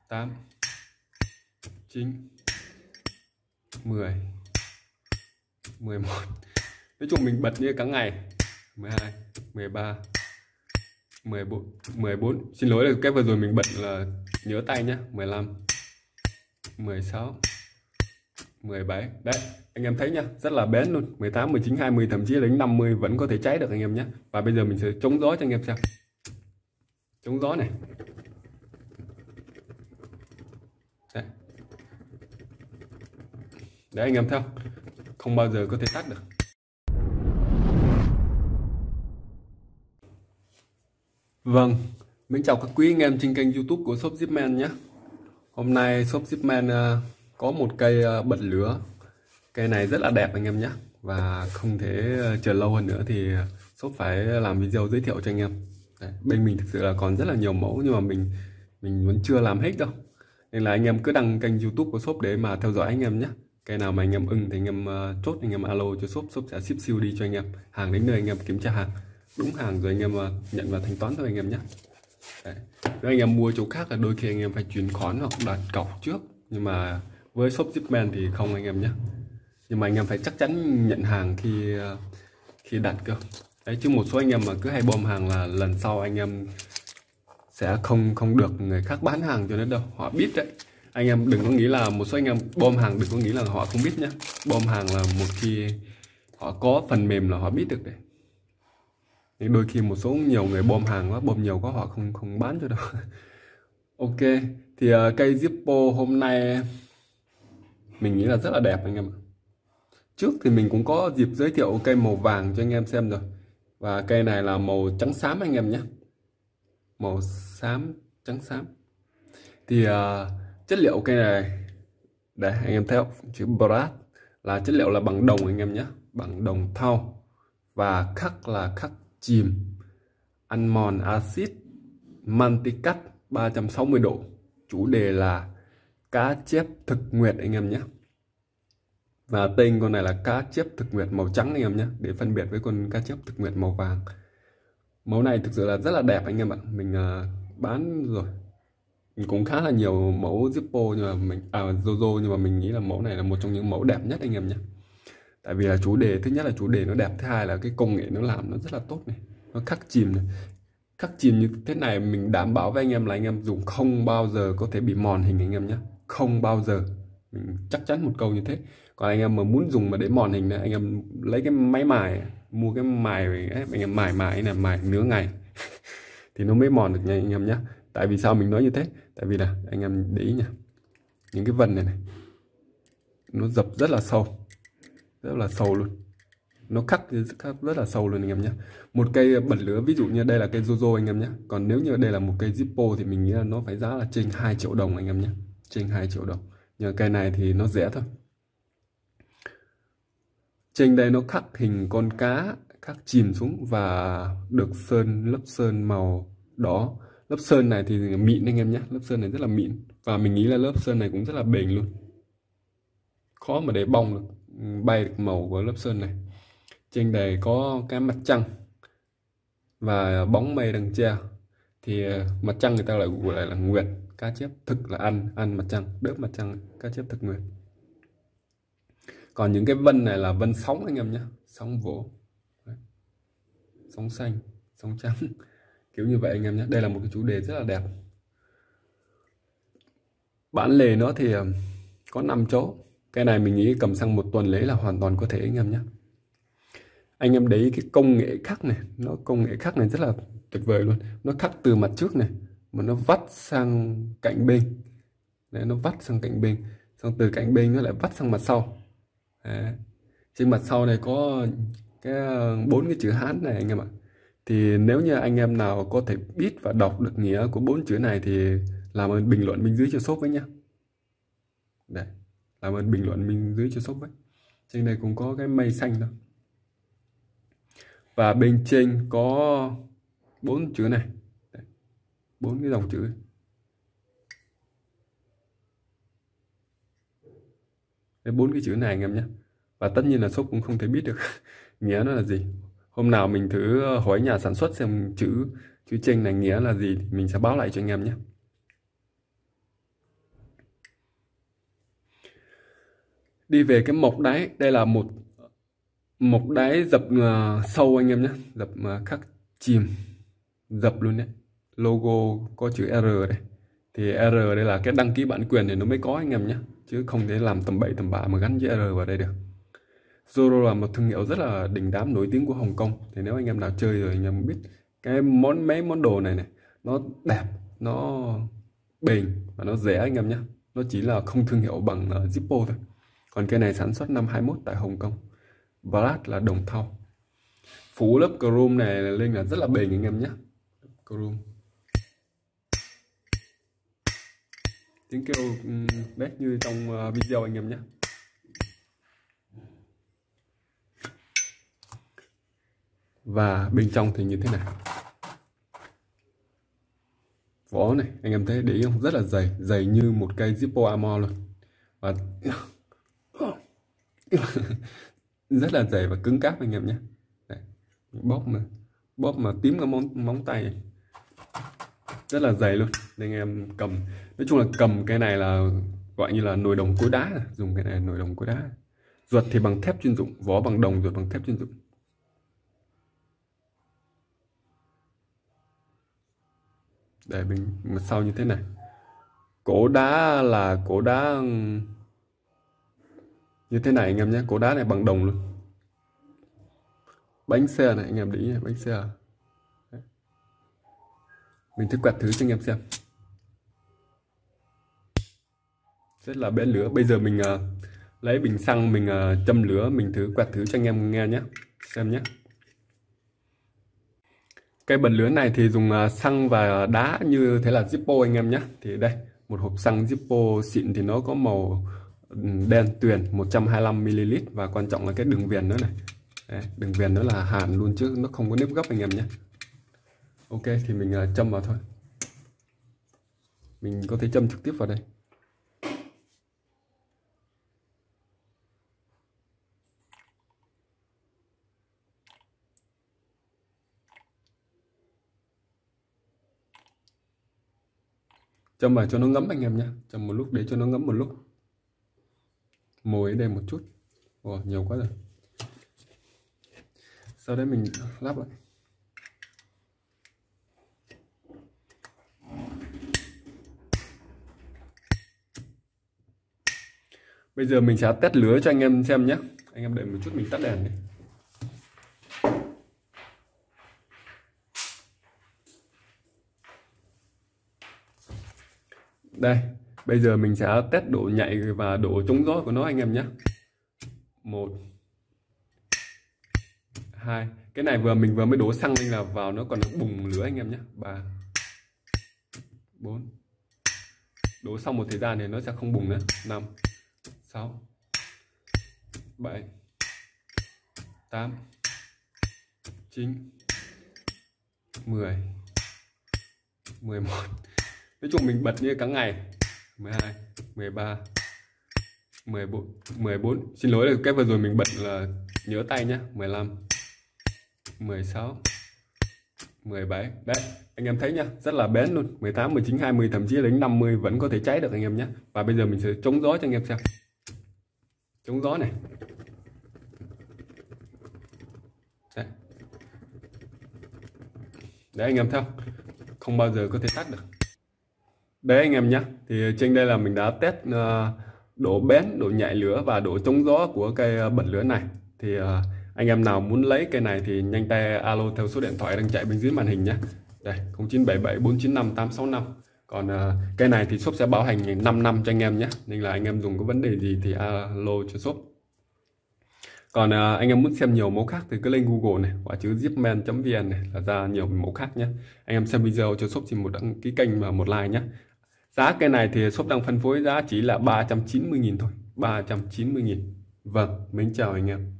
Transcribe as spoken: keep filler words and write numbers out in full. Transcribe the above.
tám, chín, mười, mười một. Nói chung mình bật như cả ngày. mười hai, mười ba, mười bốn, mười bốn. Xin lỗi là cái vừa rồi mình bật là nhớ tay nhá. mười lăm, mười sáu, mười bảy. Đấy, anh em thấy nhá, rất là bén luôn. mười tám, mười chín, hai mươi, thậm chí là đến năm mươi vẫn có thể cháy được anh em nhé. Và bây giờ mình sẽ chống gió cho anh em xem. Chống gió này. Đấy. Đấy anh em thấy không? Không bao giờ có thể tắt được. Vâng, mình chào các quý anh em trên kênh YouTube của Shop Zipman nhé. Hôm nay Shop Zipman uh, có một cây uh, bật lửa. Cây này rất là đẹp anh em nhé. Và không thể uh, chờ lâu hơn nữa thì shop phải làm video giới thiệu cho anh em. Đấy, bên mình thực sự là còn rất là nhiều mẫu nhưng mà mình mình vẫn chưa làm hết đâu. Nên là anh em cứ đăng kênh YouTube của shop để mà theo dõi anh em nhé. Cây nào mà anh em ưng thì anh em uh, chốt, anh em alo cho shop, shop sẽ ship siêu đi cho anh em. Hàng đến nơi anh em kiểm tra hàng đúng hàng rồi anh em uh, nhận và thanh toán thôi anh em nhé. Đấy. Nếu anh em mua chỗ khác là đôi khi anh em phải chuyển khoản hoặc đặt cọc trước, nhưng mà với shop Zipman thì không anh em nhé. Nhưng mà anh em phải chắc chắn nhận hàng khi khi đặt cơ. Đấy, chứ một số anh em mà cứ hay bom hàng là lần sau anh em sẽ không không được người khác bán hàng cho nên đâu, họ biết đấy. Anh em đừng có nghĩ là một số anh em bom hàng đừng có nghĩ là họ không biết nhé. Bom hàng là một khi họ có phần mềm là họ biết được đấy. Nhưng đôi khi một số nhiều người bom hàng quá, bom nhiều quá họ không không bán cho đâu. Ok, thì uh, cây Zippo hôm nay mình nghĩ là rất là đẹp anh em. Trước thì mình cũng có dịp giới thiệu cây màu vàng cho anh em xem rồi. Và cây này là màu trắng xám anh em nhé. Màu xám, trắng xám. Thì uh, chất liệu cây này, đây anh em thấy không? Chữ brass là chất liệu là bằng đồng anh em nhé. Bằng đồng thau. Và khắc là khắc chìm, ăn mòn axit, manticat ba trăm sáu mươi độ. Chủ đề là cá chép thực nguyệt anh em nhé. Và tên con này là cá chép thực nguyệt màu trắng anh em nhé, để phân biệt với con cá chép thực nguyệt màu vàng. Mẫu này thực sự là rất là đẹp anh em ạ. Mình uh, bán rồi, mình cũng khá là nhiều mẫu Zippo nhưng mà mình à Jojo, nhưng mà mình nghĩ là mẫu này là một trong những mẫu đẹp nhất anh em nhé. Tại vì là chủ đề, thứ nhất là chủ đề nó đẹp, thứ hai là cái công nghệ nó làm nó rất là tốt này, nó khắc chìm này. Khắc chìm như thế này mình đảm bảo với anh em là anh em dùng không bao giờ có thể bị mòn hình anh em nhé. Không bao giờ, mình chắc chắn một câu như thế. Còn anh em mà muốn dùng mà để mòn hình này, anh em lấy cái máy mài, mua cái mài ấy, anh em mài mài này, mài nửa ngày thì nó mới mòn được nha anh em nhé. Tại vì sao mình nói như thế? Tại vì là anh em để ý nha, những cái vân này này nó dập rất là sâu, rất là sâu luôn, nó khắc rất là sâu luôn anh em nhé. Một cây bật lửa ví dụ như đây là cây Jojo anh em nhé, còn nếu như đây là một cây Zippo thì mình nghĩ là nó phải giá là trên hai triệu đồng anh em nhé, trên hai triệu đồng. Nhưng cây này thì nó rẻ thôi. Trên đây nó khắc hình con cá khắc chìm xuống và được sơn, lớp sơn màu đỏ. Lớp sơn này thì mịn anh em nhé, lớp sơn này rất là mịn và mình nghĩ là lớp sơn này cũng rất là bền luôn, khó mà để bong được, bay được màu của lớp sơn này. Trên đây có cái mặt trăng và bóng mây đằng che. Thì mặt trăng người ta lại gọi lại là nguyệt, cá chép thực là ăn ăn mặt trăng, đớp mặt trăng, cá chép thực nguyệt. Còn những cái vân này là vân sóng anh em nhé, sóng vỗ. Đấy. Sóng xanh, sóng trắng, kiểu như vậy anh em nhé. Đây là một cái chủ đề rất là đẹp. Bản lề nó thì có năm chỗ. Cái này mình nghĩ cầm sang một tuần lễ là hoàn toàn có thể anh em nhé. Anh em để ý cái công nghệ khắc này, nó công nghệ khắc này rất là tuyệt vời luôn. Nó khắc từ mặt trước này mà nó vắt sang cạnh bên. Đấy, nó vắt sang cạnh bên, xong từ cạnh bên nó lại vắt sang mặt sau. Đấy. Trên mặt sau này có cái bốn cái chữ Hán này anh em ạ. Thì nếu như anh em nào có thể biết và đọc được nghĩa của bốn chữ này thì làm ơn bình luận bên dưới cho shop với nhá. Đây, làm ơn bình luận bên dưới cho shop với. Trên đây cũng có cái mây xanh thôi. Và bên trên có bốn chữ này, bốn cái dòng chữ. Bốn cái chữ này anh em nhé. Và tất nhiên là shop cũng không thể biết được nghĩa nó là gì. Hôm nào mình thử hỏi nhà sản xuất xem chữ chữ trên này nghĩa là gì thì mình sẽ báo lại cho anh em nhé. Đi về cái mộc đáy, đây là một mộc đáy dập uh, sâu anh em nhé, dập uh, khắc chìm dập luôn đấy, logo có chữ R đây, thì R đây là cái đăng ký bản quyền thì nó mới có anh em nhé, chứ không thể làm tầm bậy tầm bạ mà gắn chữ R vào đây được. Zoro là một thương hiệu rất là đình đám nổi tiếng của Hồng Kông, thì nếu anh em nào chơi rồi anh em biết cái món mấy món đồ này này nó đẹp, nó bền và nó rẻ anh em nhé, nó chỉ là không thương hiệu bằng uh, Zippo thôi. Còn cái này sản xuất năm hai mốt tại Hồng Kông. Black là đồng thau, phủ lớp chrome này lên là rất là bền anh em nhé. Chrome tiếng kêu bét như trong video anh em nhé. Và bên trong thì như thế này, vỏ này anh em thấy để ý không, rất là dày, dày như một cây Zippo Armor luôn, và rất là dày và cứng cáp anh em nhé. Đây, bóp mà bóp mà tím cái móng móng tay, rất là dày luôn. Nên anh em cầm, nói chung là cầm cái này là gọi như là nồi đồng cối đá, dùng cái này nồi đồng cối đá. Ruột thì bằng thép chuyên dụng, vỏ bằng đồng, ruột bằng thép chuyên dụng. Để mình mặt sau như thế này, cổ đá là cổ đá như thế này anh em nhé, cổ đá này bằng đồng luôn. Bánh xe này anh em để ý, bánh xe đấy. Mình thử quẹt thử cho anh em xem, rất là bén lửa. Bây giờ mình uh, lấy bình xăng mình uh, châm lửa, mình thử quẹt thử cho anh em nghe nhé, xem nhé. Cây bật lửa này thì dùng uh, xăng và đá như thế là Zippo anh em nhé. Thì đây, một hộp xăng Zippo xịn thì nó có màu đen tuyền một trăm hai mươi lăm mi li lít, và quan trọng là cái đường viền nữa này. Đấy, đường viền nó là hàn luôn chứ nó không có nếp gấp anh em nhé. Ok thì mình uh, châm vào thôi, mình có thể châm trực tiếp vào đây. Châm vào cho nó ngấm anh em nhé, châm một lúc để cho nó ngấm một lúc. Mồi ở đây một chút, ồ nhiều quá rồi. Sau đấy mình lắp lại. Bây giờ mình sẽ test lửa cho anh em xem nhé. Anh em đợi một chút, mình tắt đèn đi. Đây, bây giờ mình sẽ test độ nhạy và độ chống gió của nó anh em nhé. Một, hai, cái này vừa mình vừa mới đổ xăng lên là vào nó còn bùng lửa anh em nhé. Ba, bốn, đổ xong một thời gian thì nó sẽ không bùng nữa. Năm, sáu, bảy, tám, chín, mười, mười một. Nói chung mình bật như cả ngày. Mười hai, mười ba, mười bốn, mười bốn. Xin lỗi là cái vừa rồi mình bật là nhớ tay nhé. Mười lăm, mười sáu, mười bảy. Đấy, anh em thấy nhá, rất là bén luôn. Mười tám, mười chín, hai mươi, thậm chí đến năm mươi vẫn có thể cháy được anh em nhé. Và bây giờ mình sẽ chống gió cho anh em xem. Chống gió này. Đấy. Đấy anh em thấy không? Không bao giờ có thể tắt được. Đấy anh em nhé, thì trên đây là mình đã test uh, độ bén, độ nhạy lửa và độ chống gió của cây bật lửa này. Thì uh, anh em nào muốn lấy cây này thì nhanh tay alo theo số điện thoại đang chạy bên dưới màn hình nhé. Đây, không chín bảy bảy bốn chín năm tám sáu năm. Còn uh, cây này thì shop sẽ bảo hành năm năm cho anh em nhé. Nên là anh em dùng có vấn đề gì thì alo cho shop. Còn uh, anh em muốn xem nhiều mẫu khác thì cứ lên Google này, quả chữ zipman chấm vn này là ra nhiều mẫu khác nhé. Anh em xem video cho shop xin một đăng ký kênh và một like nhé. Giá cây này thì shop đang phân phối giá chỉ là ba trăm chín mươi nghìn thôi, ba trăm chín mươi nghìn. Vâng, mến chào anh em.